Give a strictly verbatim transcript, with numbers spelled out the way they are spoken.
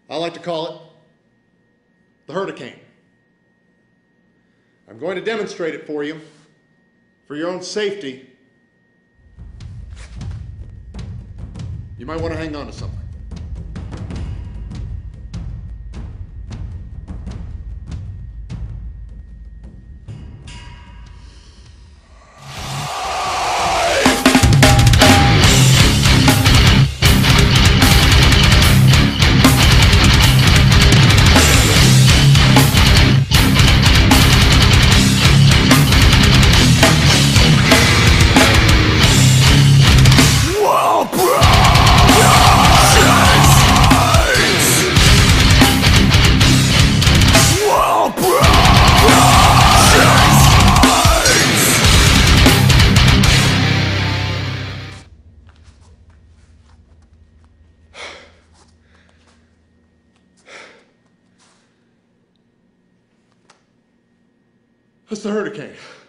I like to call it the Hurticane. I'm going to demonstrate it for you, for your own safety. You might want to hang on to something. That's the Hurticane.